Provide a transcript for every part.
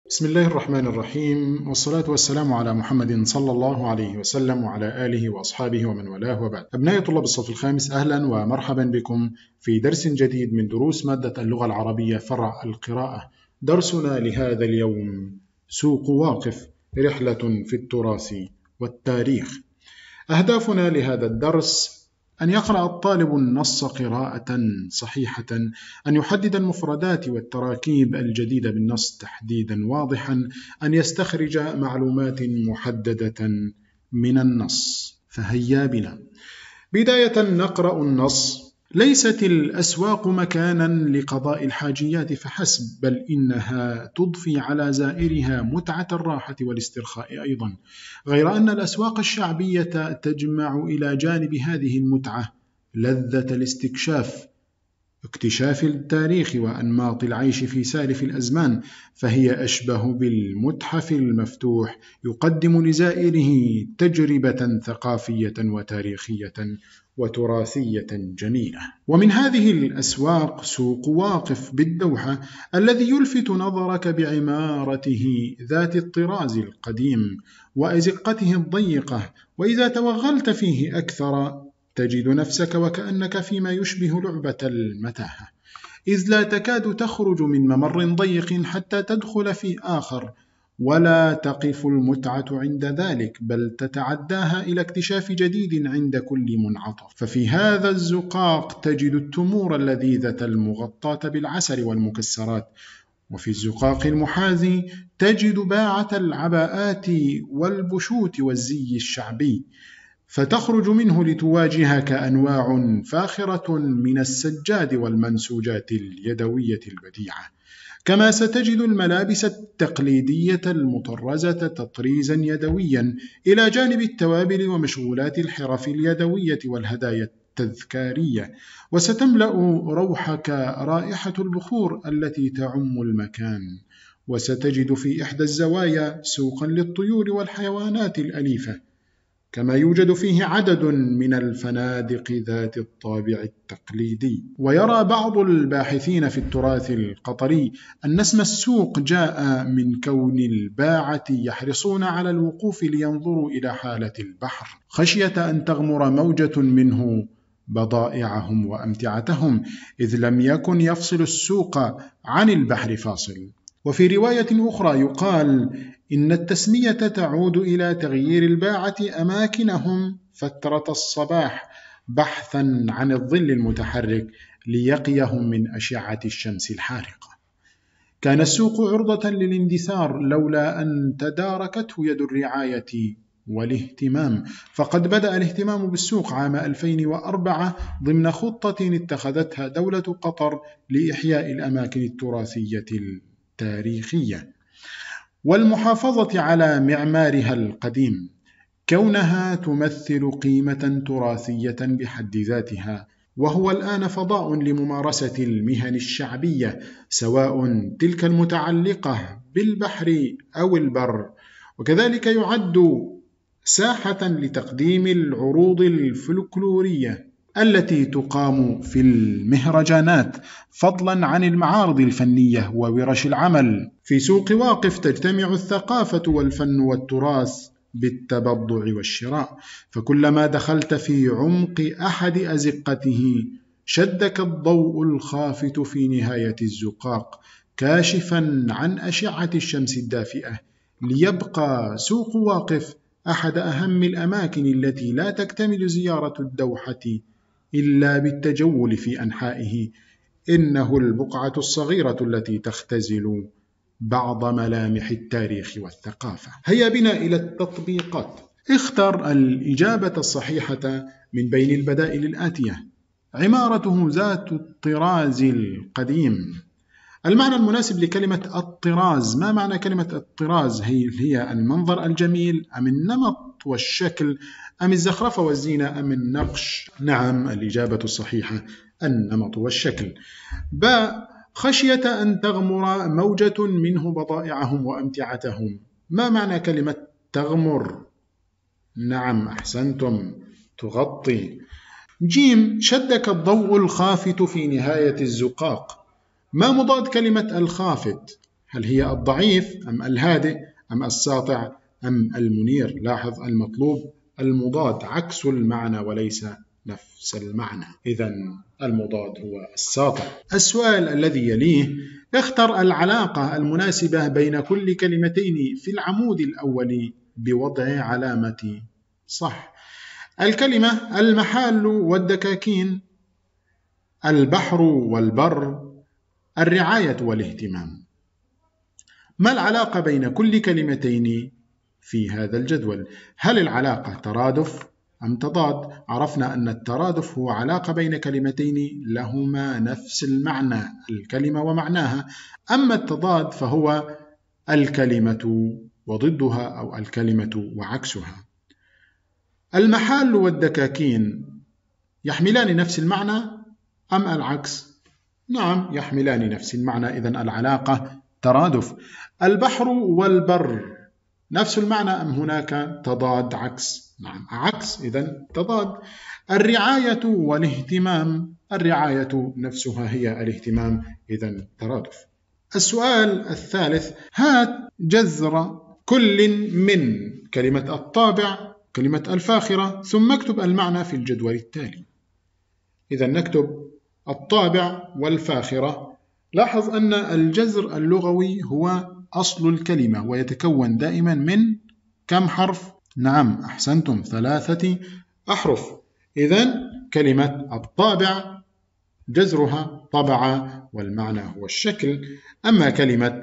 بسم الله الرحمن الرحيم، والصلاة والسلام على محمد صلى الله عليه وسلم وعلى آله وأصحابه ومن والاه، وبعد. أبنائي طلاب الصف الخامس، أهلا ومرحبا بكم في درس جديد من دروس مادة اللغة العربية فرع القراءة. درسنا لهذا اليوم سوق واقف، رحلة في التراث والتاريخ. أهدافنا لهذا الدرس: أن يقرأ الطالب النص قراءة صحيحة، أن يحدد المفردات والتراكيب الجديدة بالنص تحديدا واضحا، أن يستخرج معلومات محددة من النص. فهيا بنا. بداية نقرأ النص: ليست الأسواق مكانا لقضاء الحاجيات فحسب، بل إنها تضفي على زائرها متعة الراحة والاسترخاء أيضا، غير أن الأسواق الشعبية تجمع إلى جانب هذه المتعة لذة الاستكشاف، اكتشاف التاريخ وأنماط العيش في سالف الأزمان، فهي أشبه بالمتحف المفتوح، يقدم لزائره تجربة ثقافية وتاريخية وتراثية جميلة. ومن هذه الأسواق سوق واقف بالدوحة، الذي يلفت نظرك بعمارته ذات الطراز القديم وأزقته الضيقة، وإذا توغلت فيه أكثر تجد نفسك وكأنك فيما يشبه لعبة المتاهة، إذ لا تكاد تخرج من ممر ضيق حتى تدخل في آخر، ولا تقف المتعة عند ذلك، بل تتعداها إلى اكتشاف جديد عند كل منعطف. ففي هذا الزقاق تجد التمور اللذيذة المغطاة بالعسل والمكسرات، وفي الزقاق المحاذي تجد باعة العباءات والبشوت والزي الشعبي، فتخرج منه لتواجهك أنواع فاخرة من السجاد والمنسوجات اليدوية البديعة، كما ستجد الملابس التقليدية المطرزة تطريزا يدويا، إلى جانب التوابل ومشغولات الحرف اليدوية والهدايا التذكارية، وستملأ روحك رائحة البخور التي تعم المكان. وستجد في إحدى الزوايا سوقا للطيور والحيوانات الأليفة، كما يوجد فيه عدد من الفنادق ذات الطابع التقليدي. ويرى بعض الباحثين في التراث القطري أن اسم السوق جاء من كون الباعة يحرصون على الوقوف لينظروا إلى حالة البحر، خشية أن تغمر موجة منه بضائعهم وأمتعتهم، إذ لم يكن يفصل السوق عن البحر فاصل. وفي رواية أخرى يقال إن التسمية تعود إلى تغيير الباعة أماكنهم فترة الصباح بحثا عن الظل المتحرك ليقيهم من أشعة الشمس الحارقة. كان السوق عرضة للاندثار لولا أن تداركته يد الرعاية والاهتمام، فقد بدأ الاهتمام بالسوق عام 2004 ضمن خطة اتخذتها دولة قطر لإحياء الأماكن التراثية التاريخية والمحافظة على معمارها القديم، كونها تمثل قيمة تراثية بحد ذاتها، وهو الآن فضاء لممارسة المهن الشعبية، سواء تلك المتعلقة بالبحر أو البر، وكذلك يعد ساحة لتقديم العروض الفلكلورية التي تقام في المهرجانات، فضلا عن المعارض الفنية وورش العمل. في سوق واقف تجتمع الثقافة والفن والتراث بالتبضع والشراء، فكلما دخلت في عمق أحد أزقته شدك الضوء الخافت في نهاية الزقاق، كاشفا عن أشعة الشمس الدافئة، ليبقى سوق واقف أحد أهم الأماكن التي لا تكتمل زيارة الدوحة إلا بالتجول في أنحائه. إنه البقعة الصغيرة التي تختزل بعض ملامح التاريخ والثقافة. هيا بنا إلى التطبيقات. اختر الإجابة الصحيحة من بين البدائل الآتية: عمارته ذات الطراز القديم. المعنى المناسب لكلمة الطراز: ما معنى كلمة الطراز؟ هي المنظر الجميل أم النمط والشكل أم الزخرفة والزينة أم النقش؟ نعم، الإجابة الصحيحة النمط والشكل. باء: خشية أن تغمر موجة منه بضائعهم وأمتعتهم. ما معنى كلمة تغمر؟ نعم، أحسنتم، تغطي. جيم: شدك الضوء الخافت في نهاية الزقاق. ما مضاد كلمة الخافت؟ هل هي الضعيف أم الهادئ أم الساطع أم المنير؟ لاحظ المطلوب المضاد عكس المعنى وليس نفس المعنى، إذن المضاد هو الساطع. السؤال الذي يليه: اختر العلاقة المناسبة بين كل كلمتين في العمود الأول بوضع علامة صح. الكلمة المحال والدكاكين، البحر والبر، الرعاية والاهتمام. ما العلاقة بين كل كلمتين في هذا الجدول؟ هل العلاقة ترادف أم تضاد؟ عرفنا أن الترادف هو علاقة بين كلمتين لهما نفس المعنى، الكلمة ومعناها، أما التضاد فهو الكلمة وضدها أو الكلمة وعكسها. المحال والدكاكين يحملان نفس المعنى أم العكس؟ نعم، يحملان نفس المعنى، إذن العلاقة ترادف. البحر والبر نفس المعنى أم هناك تضاد عكس؟ نعم عكس، إذن تضاد. الرعاية والاهتمام، الرعاية نفسها هي الاهتمام، إذن ترادف. السؤال الثالث: هات جذر كل من كلمة الطابع، كلمة الفاخرة، ثم اكتب المعنى في الجدول التالي. إذن نكتب الطابع والفاخرة. لاحظ أن الجذر اللغوي هو أصل الكلمة ويتكون دائما من كم حرف؟ نعم أحسنتم، 3 أحرف. إذن كلمة الطابع جذرها طبع والمعنى هو الشكل، أما كلمة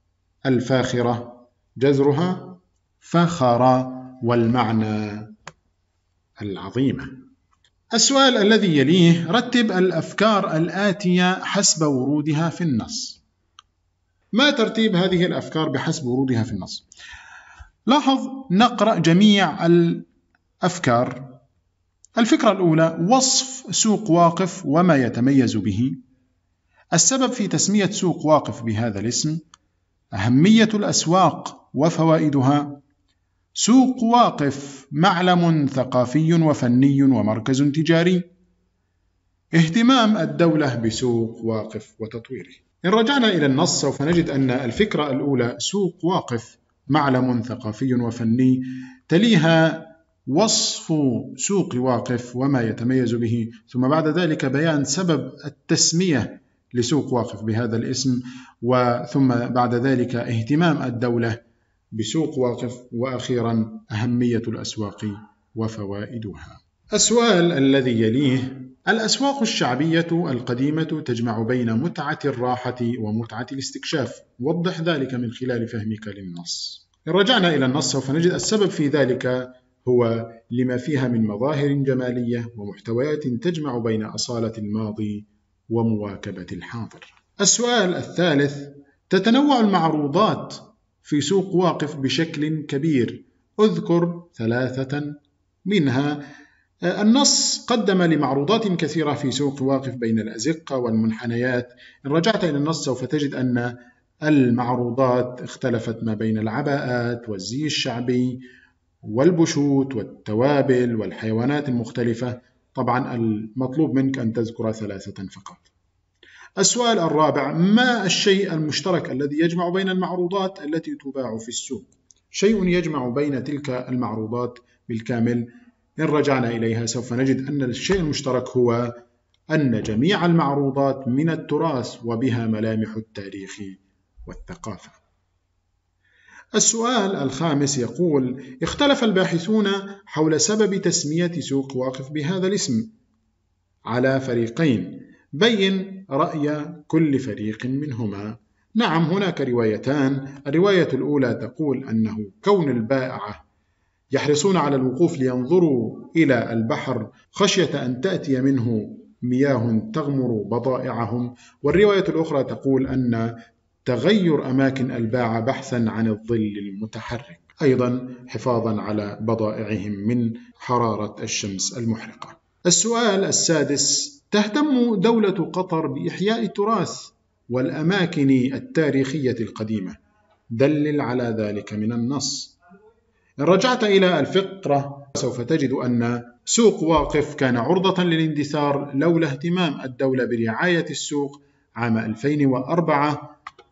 الفاخرة جذرها فخر والمعنى العظيمة. السؤال الذي يليه: رتب الأفكار الآتية حسب ورودها في النص. ما ترتيب هذه الأفكار بحسب ورودها في النص؟ لاحظ نقرأ جميع الأفكار. الفكرة الأولى: وصف سوق واقف وما يتميز به. السبب في تسمية سوق واقف بهذا الاسم. أهمية الأسواق وفوائدها. سوق واقف معلم ثقافي وفني ومركز تجاري. اهتمام الدولة بسوق واقف وتطويره. إن رجعنا إلى النص سوف نجد أن الفكرة الأولى سوق واقف معلم ثقافي وفني، تليها وصف سوق واقف وما يتميز به، ثم بعد ذلك بيان سبب التسمية لسوق واقف بهذا الاسم، وثم بعد ذلك اهتمام الدولة بسوق واقف، وأخيرا أهمية الأسواق وفوائدها. السؤال الذي يليه: الأسواق الشعبية القديمة تجمع بين متعة الراحة ومتعة الاستكشاف، وضح ذلك من خلال فهمك للنص. إن رجعنا إلى النص سوف نجد السبب في ذلك هو لما فيها من مظاهر جمالية ومحتويات تجمع بين أصالة الماضي ومواكبة الحاضر. السؤال الثالث: تتنوع المعروضات في سوق واقف بشكل كبير، اذكر 3 منها. النص قدم لمعروضات كثيرة في سوق واقف بين الأزقة والمنحنيات. إن رجعت إلى النص سوف تجد أن المعروضات اختلفت ما بين العباءات والزي الشعبي والبشوت والتوابل والحيوانات المختلفة. طبعا المطلوب منك أن تذكر 3 فقط. السؤال الرابع: ما الشيء المشترك الذي يجمع بين المعروضات التي تباع في السوق؟ شيء يجمع بين تلك المعروضات بالكامل. إن رجعنا إليها سوف نجد أن الشيء المشترك هو أن جميع المعروضات من التراث وبها ملامح التاريخ والثقافة. السؤال الخامس يقول: اختلف الباحثون حول سبب تسمية سوق واقف بهذا الاسم على فريقين، بين رأي كل فريق منهما. نعم هناك روايتان. الرواية الأولى تقول أنه كون البائعة يحرصون على الوقوف لينظروا إلى البحر خشية أن تأتي منه مياه تغمر بضائعهم، والرواية الأخرى تقول أن تغير أماكن الباعة بحثا عن الظل المتحرك، أيضا حفاظا على بضائعهم من حرارة الشمس المحرقة. السؤال السادس: تهتم دولة قطر بإحياء التراث والأماكن التاريخية القديمة، دلل على ذلك من النص. إن رجعت إلى الفقرة سوف تجد أن سوق واقف كان عرضة للاندثار لولا اهتمام الدولة برعاية السوق عام 2004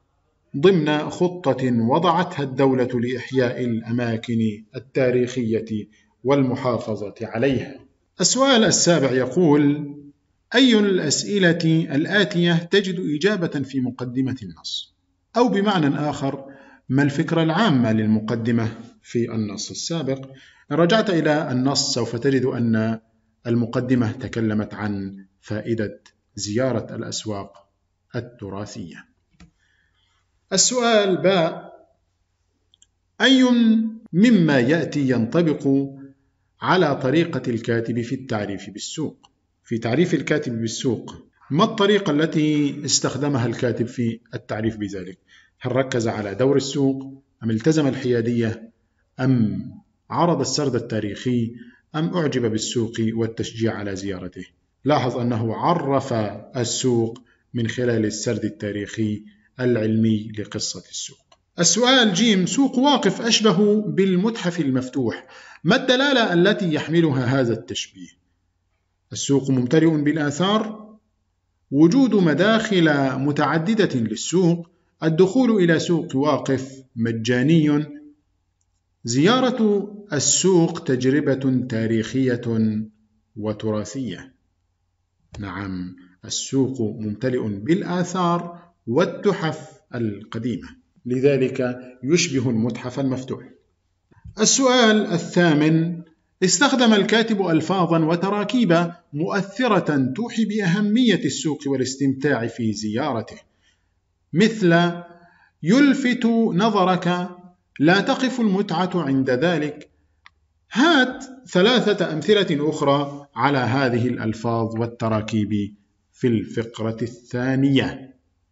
ضمن خطة وضعتها الدولة لإحياء الأماكن التاريخية والمحافظة عليها. السؤال السابع يقول: أي الأسئلة الآتية تجد إجابة في مقدمة النص؟ أو بمعنى آخر، ما الفكرة العامة للمقدمة في النص السابق؟ إن رجعت إلى النص سوف تجد أن المقدمة تكلمت عن فائدة زيارة الأسواق التراثية. السؤال باء: أي مما يأتي ينطبق على طريقة الكاتب في التعريف بالسوق؟ في تعريف الكاتب بالسوق، ما الطريقة التي استخدمها الكاتب في التعريف بذلك؟ هل ركز على دور السوق، أم التزم الحيادية، أم عرض السرد التاريخي، أم أعجب بالسوق والتشجيع على زيارته؟ لاحظ أنه عرف السوق من خلال السرد التاريخي العلمي لقصة السوق. السؤال ج: سوق واقف أشبه بالمتحف المفتوح، ما الدلالة التي يحملها هذا التشبيه؟ السوق ممتلئ بالآثار، وجود مداخل متعددة للسوق، الدخول إلى سوق واقف مجاني، زيارة السوق تجربة تاريخية وتراثية. نعم، السوق ممتلئ بالآثار والتحف القديمة، لذلك يشبه المتحف المفتوح. السؤال الثامن: استخدم الكاتب ألفاظا وتراكيب مؤثرة توحي بأهمية السوق والاستمتاع في زيارته، مثل يلفت نظرك، لا تقف المتعة عند ذلك. هات 3 أمثلة أخرى على هذه الألفاظ والتراكيب في الفقرة الثانية.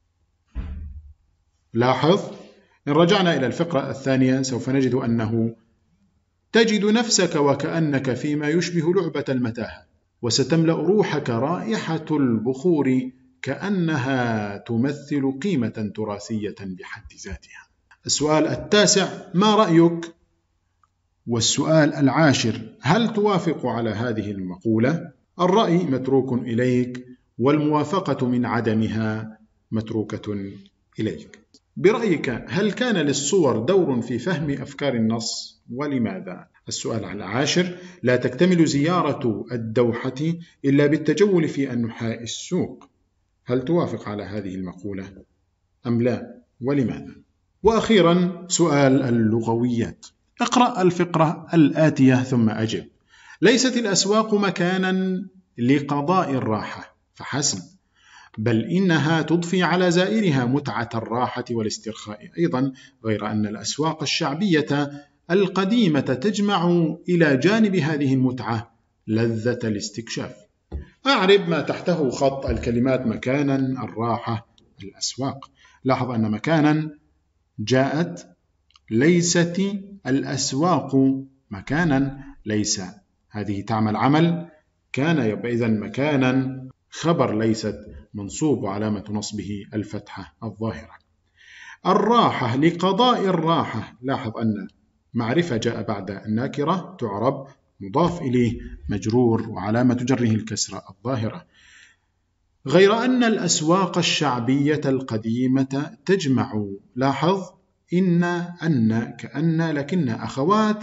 لاحظ، إن رجعنا إلى الفقرة الثانية سوف نجد أنه تجد نفسك وكأنك فيما يشبه لعبة المتاهة، وستملأ روحك رائحة البخور كأنها تمثل قيمة تراثية بحد ذاتها. السؤال التاسع: ما رأيك؟ والسؤال العاشر: هل توافق على هذه المقولة؟ الرأي متروك إليك، والموافقة من عدمها متروكة إليك. برأيك، هل كان للصور دور في فهم أفكار النص، ولماذا؟ السؤال العاشر: لا تكتمل زيارة الدوحة إلا بالتجول في أنحاء السوق، هل توافق على هذه المقولة أم لا، ولماذا؟ وأخيرا سؤال اللغويات. اقرأ الفقرة الآتية ثم أجب. ليست الأسواق مكانا لقضاء الراحة فحسب، بل إنها تضفي على زائرها متعة الراحة والاسترخاء أيضا، غير أن الأسواق الشعبية القديمة تجمع إلى جانب هذه المتعة لذة الاستكشاف. أعرب ما تحته خط الكلمات مكانا، الراحة، الأسواق. لاحظ أن مكانا جاءت، ليست الأسواق مكانا، ليس هذه تعمل عمل كان، يبقى إذن مكانا خبر ليست منصوب وعلامة نصبه الفتحة الظاهرة. الراحة لقضاء الراحة، لاحظ أن معرفة جاء بعد النكرة تعرب مضاف إليه مجرور وعلامة جره الكسرة الظاهرة. غير أن الأسواق الشعبية القديمة تجمع، لاحظ أن كأن لكن أخوات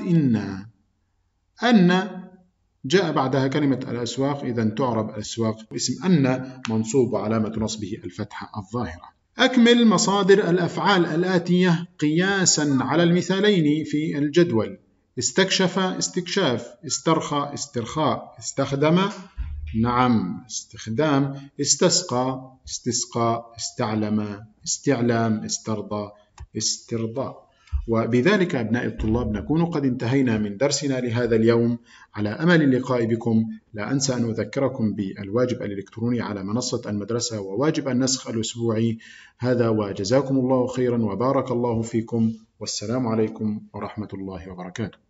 أن جاء بعدها كلمة الأسواق، إذن تعرب الأسواق اسم أن منصوب وعلامة نصبه الفتحة الظاهرة. أكمل مصادر الأفعال الآتية قياسا على المثالين في الجدول: استكشف استكشاف، استرخى استرخاء، استخدم نعم استخدام، استسقى استسقاء، استعلم استعلام، استرضى استرضاء. وبذلك أبناء الطلاب نكون قد انتهينا من درسنا لهذا اليوم، على أمل اللقاء بكم. لا أنسى أن أذكركم بالواجب الإلكتروني على منصة المدرسة وواجب النسخ الأسبوعي. هذا وجزاكم الله خيرا وبارك الله فيكم، والسلام عليكم ورحمة الله وبركاته.